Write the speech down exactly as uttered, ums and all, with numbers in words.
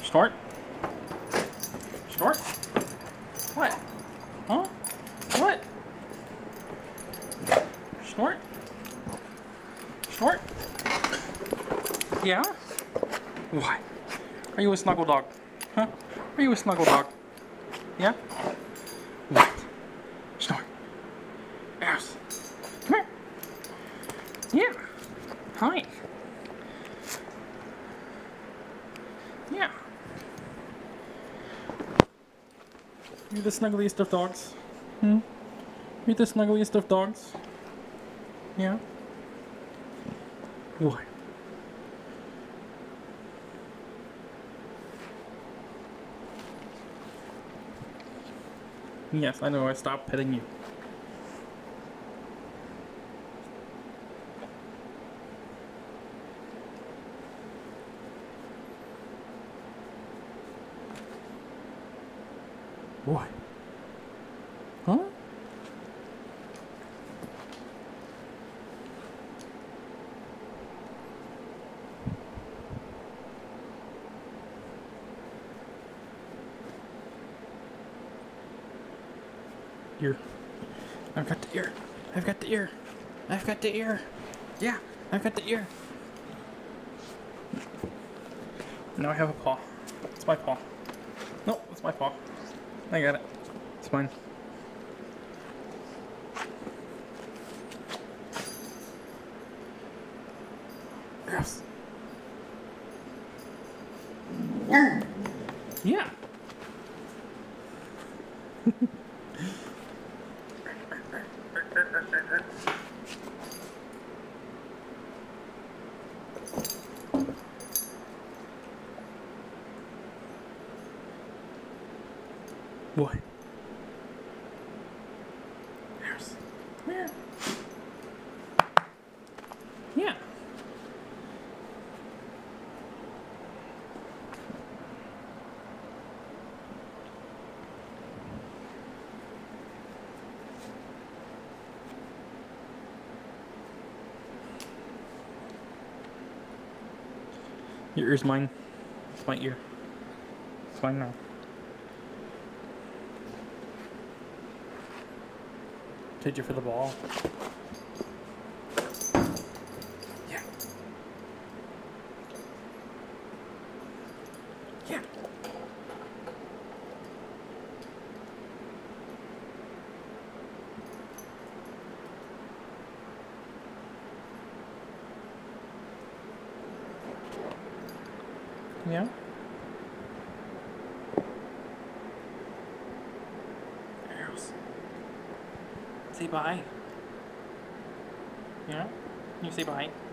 Snort? Snort? What? Huh? What? Snort? Snort? Yeah? What? Are you a snuggle dog? Huh? Are you a snuggle dog? Yeah? What? Snort. Yes. Come here. Yeah. Hi. Yeah. You're the snuggliest of dogs. Hmm? You're the snuggliest of dogs. Yeah? What? Yes, I know, I stopped petting you. What? Huh? Ear. I've got the ear. I've got the ear. I've got the ear. Yeah, I've got the ear. Now I have a paw. It's my paw. No, it's my paw. I got it. It's mine. Yes. Yeah. What? Yes. Yeah. Yeah. Your ear's mine. It's my ear. It's mine now. Did you for the ball? Yeah. Yeah. Yeah. Arrows. Say bye. Yeah? You say bye.